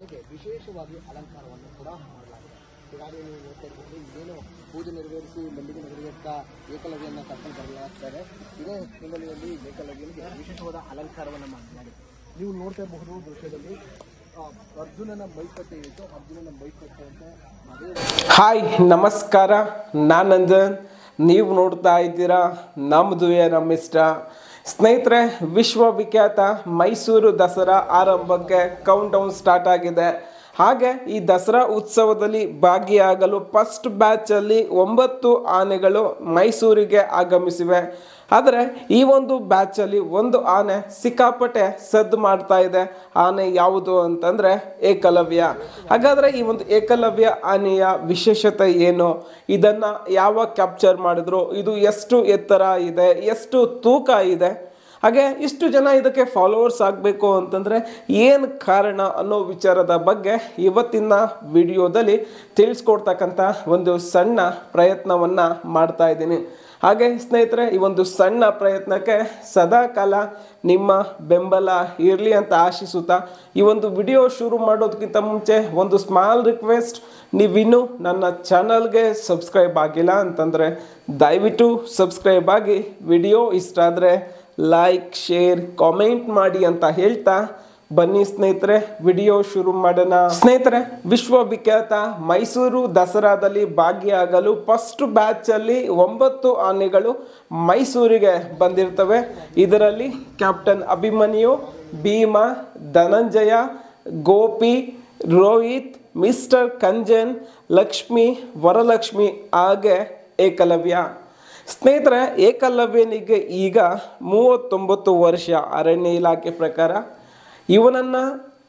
ವಿಶೇಷವಾಗಿ ಅಲಂಕಾರವನ್ನು ಕೂಡ ಮಾಡಲಾಗಿದೆ. ಈಗಾಗಲೇ ನೀವು ನೋಡ್ತಾ ಇರ್ಬೋದು, ಇದೇನು ಪೂಜೆ ನೆರವೇರಿಸಿ ಮೆಲ್ಲಿಗೆ ನೆರವೇರ್ತಾ ಏಕಲವ್ಯನ ಕರ್ಕೊಂಡು ಬರಲಾಗ್ತಾರೆ. ಇದೇ ಹಿನ್ನೆಲೆಯಲ್ಲಿ ಏಕಲವ್ಯನಿಗೆ ವಿಶೇಷವಾದ ಅಲಂಕಾರವನ್ನು ಮಾಡಲಾಗಿದೆ. ನೀವು ನೋಡ್ತಾ ಇರಬಹುದು ದೃಶ್ಯದಲ್ಲಿ ಅರ್ಜುನನ ಮೈಕಟ್ಟೆ ಇತ್ತು. ಅರ್ಜುನನ ಮೈಕಟ್ಟೆ ಅಂತ ಹಾಯ್ ನಮಸ್ಕಾರ, ನಾನು ನಂದನ್. ನೀವು ನೋಡ್ತಾ ಇದ್ದೀರಾ ನಮ್ಮದು ನಮ್ಮಿಷ್ಟ. ಸ್ನೇಹಿತರೆ, ವಿಶ್ವವಿಖ್ಯಾತ ಮೈಸೂರು ದಸರಾ ಆರಂಭಕ್ಕೆ ಕೌಂಟ್ ಡೌನ್ ಸ್ಟಾರ್ಟ್ ಆಗಿದೆ. ಹಾಗೆ ಈ ದಸರಾ ಉತ್ಸವದಲ್ಲಿ ಭಾಗಿಯಾಗಲು ಫಸ್ಟ್ ಬ್ಯಾಚಲ್ಲಿ 9 ಆನೆಗಳು ಮೈಸೂರಿಗೆ ಆಗಮಿಸಿವೆ. ಆದರೆ ಈ ಒಂದು ಬ್ಯಾಚಲ್ಲಿ ಒಂದು ಆನೆ ಸಿಕ್ಕಾಪಟ್ಟೆ ಸದ್ದು ಮಾಡ್ತಾ ಇದೆ. ಆನೆ ಯಾವುದು ಅಂತಂದರೆ ಏಕಲವ್ಯ. ಹಾಗಾದರೆ ಈ ಒಂದು ಏಕಲವ್ಯ ಆನೆಯ ವಿಶೇಷತೆ ಏನು, ಇದನ್ನು ಯಾವಾಗ ಕ್ಯಾಪ್ಚರ್ ಮಾಡಿದ್ರು, ಇದು ಎಷ್ಟು ಎತ್ತರ ಇದೆ, ಎಷ್ಟು ತೂಕ ಇದೆ, ಹಾಗೆ ಇಷ್ಟು ಜನ ಇದಕ್ಕೆ ಫಾಲೋವರ್ಸ್ ಆಗಬೇಕು ಅಂತಂದರೆ ಏನು ಕಾರಣ ಅನ್ನೋ ವಿಚಾರದ ಬಗ್ಗೆ ಇವತ್ತಿನ ವಿಡಿಯೋದಲ್ಲಿ ತಿಳಿಸ್ಕೊಡ್ತಕ್ಕಂಥ ಒಂದು ಸಣ್ಣ ಪ್ರಯತ್ನವನ್ನು ಮಾಡ್ತಾ ಇದ್ದೀನಿ. ಹಾಗೆ ಸ್ನೇಹಿತರೆ, ಈ ಒಂದು ಸಣ್ಣ ಪ್ರಯತ್ನಕ್ಕೆ ಸದಾಕಾಲ ನಿಮ್ಮ ಬೆಂಬಲ ಇರಲಿ ಅಂತ ಆಶಿಸುತ್ತಾ ಈ ಒಂದು ವಿಡಿಯೋ ಶುರು ಮಾಡೋದಕ್ಕಿಂತ ಮುಂಚೆ ಒಂದು ಸ್ಮಾಲ್ ರಿಕ್ವೆಸ್ಟ್, ನೀವಿನ್ನೂ ನನ್ನ ಚಾನಲ್ಗೆ ಸಬ್ಸ್ಕ್ರೈಬ್ ಆಗಿಲ್ಲ ಅಂತಂದರೆ ದಯವಿಟ್ಟು ಸಬ್ಸ್ಕ್ರೈಬ್ ಆಗಿ, ವಿಡಿಯೋ ಇಷ್ಟ ಆದರೆ ಲೈಕ್, ಶೇರ್, ಕಾಮೆಂಟ್ ಮಾಡಿ ಅಂತ ಹೇಳ್ತಾ ಬನ್ನಿ ಸ್ನೇಹಿತರೆ, ವಿಡಿಯೋ ಶುರು ಮಾಡೋಣ. ಸ್ನೇಹಿತರೆ, ವಿಶ್ವವಿಖ್ಯಾತ ಮೈಸೂರು ದಸರಾದಲ್ಲಿ ಭಾಗಿಯಾಗಲು ಫಸ್ಟ್ ಬ್ಯಾಚಲ್ಲಿ 9 ಆನೆಗಳು ಮೈಸೂರಿಗೆ ಬಂದಿರ್ತವೆ. ಇದರಲ್ಲಿ ಕ್ಯಾಪ್ಟನ್ ಅಭಿಮನ್ಯು, ಭೀಮ, ಧನಂಜಯ, ಗೋಪಿ, ರೋಹಿತ್, ಮಿಸ್ಟರ್ ಕಂಜನ್, ಲಕ್ಷ್ಮಿ, ವರಲಕ್ಷ್ಮಿ ಹಾಗೆ ಏಕಲವ್ಯ. ಸ್ನೇಹಿತರೆ, ಏಕಲವ್ಯನಿಗೆ ಈಗ 39 ವರ್ಷ. ಅರಣ್ಯ ಇಲಾಖೆ ಪ್ರಕಾರ ಇವನನ್ನು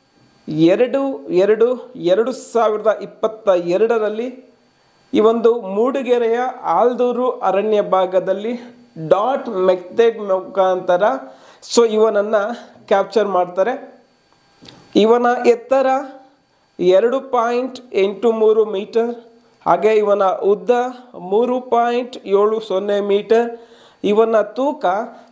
2/2/2022ರಲ್ಲಿ ಈ ಒಂದು ಮೂಡಿಗೆರೆಯ ಆಲ್ದೂರು ಅರಣ್ಯ ಭಾಗದಲ್ಲಿ ಡಾಟ್ ಮೆಥಡ್ ಮುಖಾಂತರ ಇವನನ್ನು ಕ್ಯಾಪ್ಚರ್ ಮಾಡ್ತಾರೆ. ಇವನ ಎತ್ತರ 2.83 ಮೀಟರ್, ಹಾಗೆ ಇವನ ಉದ್ದ 3.70 ಮೀಟರ್, ಇವನ ತೂಕ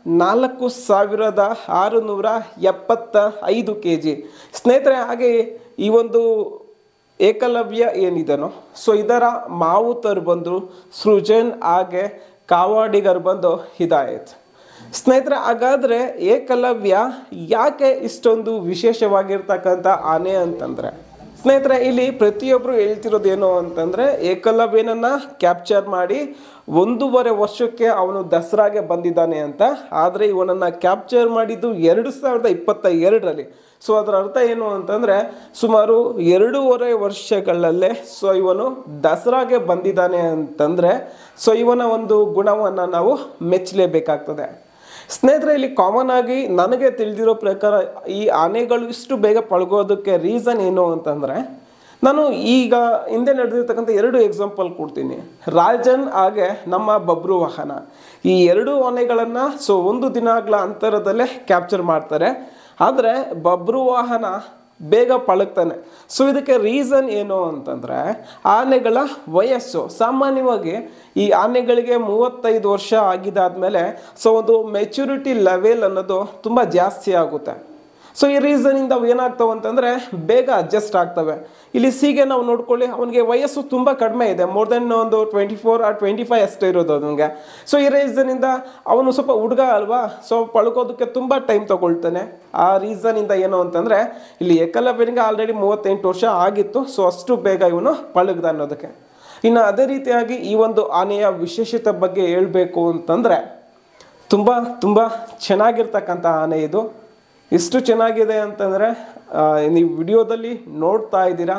4675 kg. ಸ್ನೇಹಿತರೆ, ಹಾಗೆ ಈ ಒಂದು ಏಕಲವ್ಯ ಏನಿದನೋ ಇದರ ಮಾವುತರು ಬಂದು ಸೃಜನ್, ಹಾಗೆ ಕಾವಾಡಿಗರು ಬಂದು ಹಿದಾಯತ್. ಸ್ನೇಹಿತರೆ, ಹಾಗಾದರೆ ಏಕಲವ್ಯ ಯಾಕೆ ಇಷ್ಟೊಂದು ವಿಶೇಷವಾಗಿರ್ತಕ್ಕಂಥ ಆನೆ ಅಂತಂದರೆ, ಸ್ನೇಹಿತರೆ, ಇಲ್ಲಿ ಪ್ರತಿಯೊಬ್ಬರು ಹೇಳ್ತಿರೋದೇನು ಅಂತಂದರೆ ಏಕಲವ್ಯನನ್ನು ಕ್ಯಾಪ್ಚರ್ ಮಾಡಿ 1.5 ವರ್ಷಕ್ಕೆ ಅವನು ದಸರಾಗೆ ಬಂದಿದ್ದಾನೆ ಅಂತ. ಆದರೆ ಇವನನ್ನು ಕ್ಯಾಪ್ಚರ್ ಮಾಡಿದ್ದು 2022ರಲ್ಲಿ. ಅದರ ಅರ್ಥ ಏನು ಅಂತಂದರೆ ಸುಮಾರು 2.5 ವರ್ಷಗಳಲ್ಲೇ ಇವನು ದಸರಾಗೆ ಬಂದಿದ್ದಾನೆ ಅಂತಂದರೆ ಇವನ ಒಂದು ಗುಣವನ್ನು ನಾವು ಮೆಚ್ಚಲೇಬೇಕಾಗ್ತದೆ. ಸ್ನೇಹಿತರೆ, ಇಲ್ಲಿ ಕಾಮನ್ ಆಗಿ ನನಗೆ ತಿಳಿದಿರೋ ಪ್ರಕಾರ ಈ ಆನೆಗಳು ಇಷ್ಟು ಬೇಗ ಪಳಗೋದಕ್ಕೆ ರೀಸನ್ ಏನು ಅಂತಂದರೆ, ನಾನು ಈಗ ಹಿಂದೆ ನಡೆದಿರ್ತಕ್ಕಂಥ 2 ಎಕ್ಸಾಂಪಲ್ ಕೊಡ್ತೀನಿ. ರಾಜನ್ ಹಾಗೆ ನಮ್ಮ ಬಬ್ರು ವಾಹನ, ಈ 2 ಆನೆಗಳನ್ನು ಒಂದು ದಿನಗಳ ಅಂತರದಲ್ಲೇ ಕ್ಯಾಪ್ಚರ್ ಮಾಡ್ತಾರೆ. ಆದರೆ ಬಬ್ರು ವಾಹನ ಬೇಗ ಪಳಗ್ತಾನೆ. ಇದಕ್ಕೆ ರೀಸನ್ ಏನು ಅಂತಂದರೆ ಆನೆಗಳ ವಯಸ್ಸು. ಸಾಮಾನ್ಯವಾಗಿ ಈ ಆನೆಗಳಿಗೆ 35 ವರ್ಷ ಆಗಿದ್ದಾದಮೇಲೆ ಒಂದು ಮೆಚುರಿಟಿ ಲೆವೆಲ್ ಅನ್ನೋದು ತುಂಬ ಜಾಸ್ತಿ ಆಗುತ್ತೆ. ಈ ರೀಸನಿಂದ ಅವು ಏನಾಗ್ತವೆ ಅಂತಂದರೆ ಬೇಗ ಅಡ್ಜಸ್ಟ್ ಆಗ್ತವೆ. ಇಲ್ಲಿ ಸಿಗೆ ನಾವು ನೋಡ್ಕೊಳ್ಳಿ, ಅವನಿಗೆ ವಯಸ್ಸು ತುಂಬ ಕಡಿಮೆ ಇದೆ, ಮೋರ್ ದೆನ್ ಒಂದು 24 or 25 ಅಷ್ಟೇ ಇರೋದು ಅವನಿಗೆ. ಈ ರೀಸನಿಂದ ಅವನು ಸ್ವಲ್ಪ ಹುಡುಗ ಅಲ್ವಾ, ಪಳ್ಕೋದಕ್ಕೆ ತುಂಬ ಟೈಮ್ ತಗೊಳ್ತಾನೆ. ಆ ರೀಸನಿಂದ ಏನು ಅಂತಂದರೆ ಇಲ್ಲಿ ಏಕಲವ್ಯನಿಗೆ ಆಲ್ರೆಡಿ 38 ವರ್ಷ ಆಗಿತ್ತು. ಅಷ್ಟು ಬೇಗ ಇವನು ಪಳಗ್ದ ಅನ್ನೋದಕ್ಕೆ. ಇನ್ನು ಅದೇ ರೀತಿಯಾಗಿ ಈ ಒಂದು ಆನೆಯ ವಿಶೇಷತೆ ಬಗ್ಗೆ ಹೇಳಬೇಕು ಅಂತಂದರೆ ತುಂಬ ತುಂಬ ಚೆನ್ನಾಗಿರ್ತಕ್ಕಂಥ ಆನೆ ಇದು. ಎಷ್ಟು ಚೆನ್ನಾಗಿದೆ ಅಂತಂದರೆ ನೀವು ವಿಡಿಯೋದಲ್ಲಿ ನೋಡ್ತಾ ಇದ್ದೀರಾ.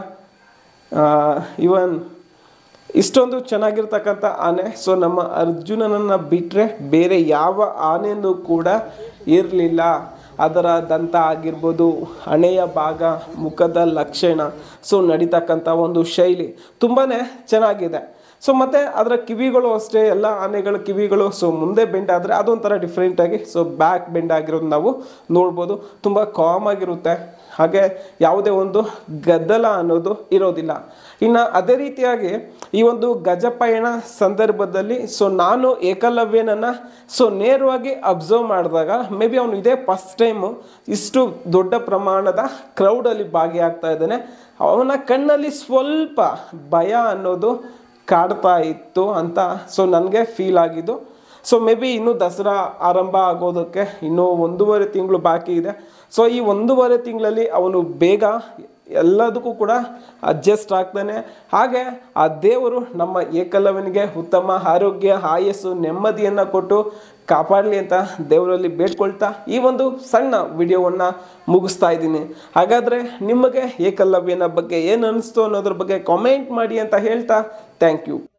ಇವನ್ ಇಷ್ಟೊಂದು ಚೆನ್ನಾಗಿರ್ತಕ್ಕಂಥ ಆನೆ ನಮ್ಮ ಅರ್ಜುನನನ್ನು ಬಿಟ್ಟರೆ ಬೇರೆ ಯಾವ ಆನೆಯೂ ಕೂಡ ಇರಲಿಲ್ಲ. ಅದರ ದಂತ ಆಗಿರ್ಬೋದು, ಹಣೆಯ ಭಾಗ, ಮುಖದ ಲಕ್ಷಣ, ನಡೀತಕ್ಕಂಥ ಒಂದು ಶೈಲಿ ತುಂಬಾ ಚೆನ್ನಾಗಿದೆ. ಸೊ ಮತ್ತು ಅದರ ಕಿವಿಗಳು ಅಷ್ಟೇ, ಎಲ್ಲ ಆನೆಗಳ ಕಿವಿಗಳು ಸೊ ಮುಂದೆ ಬೆಂಡ್ ಆದರೆ ಅದೊಂಥರ ಡಿಫ್ರೆಂಟಾಗಿ ಸೊ ಬ್ಯಾಕ್ ಬೆಂಡ್ ಆಗಿರೋದು ನಾವು ನೋಡ್ಬೋದು. ತುಂಬ ಕಾಮ್ ಆಗಿರುತ್ತೆ, ಹಾಗೆ ಯಾವುದೇ ಒಂದು ಗದ್ದಲ ಅನ್ನೋದು ಇರೋದಿಲ್ಲ. ಇನ್ನು ಅದೇ ರೀತಿಯಾಗಿ ಈ ಒಂದು ಗಜಪಯಣ ಸಂದರ್ಭದಲ್ಲಿ ಸೊ ನಾನು ಏಕಲವ್ಯನನ್ನು ಸೊ ನೇರವಾಗಿ ಅಬ್ಸರ್ವ್ ಮಾಡಿದಾಗ ಮೇ ಬಿ ಅವನು ಇದೇ ಫಸ್ಟ್ ಟೈಮು ಇಷ್ಟು ದೊಡ್ಡ ಪ್ರಮಾಣದ ಕ್ರೌಡಲ್ಲಿ ಭಾಗಿಯಾಗ್ತಾ ಇದ್ದಾನೆ. ಅವನ ಕಣ್ಣಲ್ಲಿ ಸ್ವಲ್ಪ ಭಯ ಅನ್ನೋದು ಕಾಡ್ತಾ ಇತ್ತು ಅಂತ ಸೊ ನನಗೆ ಫೀಲ್ ಆಗಿದ್ದು. ಸೊ ಮೇ ಬಿ ಇನ್ನೂ ದಸರಾ ಆರಂಭ ಆಗೋದಕ್ಕೆ ಇನ್ನೂ 1.5 ತಿಂಗಳು ಬಾಕಿ ಇದೆ. ಸೊ ಈ 1.5 ತಿಂಗಳಲ್ಲಿ ಅವನು ಬೇಗ ಎಲ್ಲದಕ್ಕೂ ಕೂಡ ಅಡ್ಜಸ್ಟ್ ಆಗ್ತಾನೆ. ಹಾಗೆ ಆ ದೇವರು ನಮ್ಮ ಏಕಲವ್ಯನಿಗೆ ಉತ್ತಮ ಆರೋಗ್ಯ, ಆಯಸ್ಸು, ನೆಮ್ಮದಿಯನ್ನು ಕೊಟ್ಟು ಕಾಪಾಡಲಿ ಅಂತ ದೇವರಲ್ಲಿ ಬೇಡ್ಕೊಳ್ತಾ ಈ ಒಂದು ಸಣ್ಣ ವಿಡಿಯೋವನ್ನು ಮುಗಿಸ್ತಾ ಇದ್ದೀನಿ. ಹಾಗಾದರೆ ನಿಮಗೆ ಏಕಲವ್ಯನ ಬಗ್ಗೆ ಏನು ಅನ್ನಿಸ್ತು ಅನ್ನೋದ್ರ ಬಗ್ಗೆ ಕಾಮೆಂಟ್ ಮಾಡಿ ಅಂತ ಹೇಳ್ತಾ ಥ್ಯಾಂಕ್ ಯು.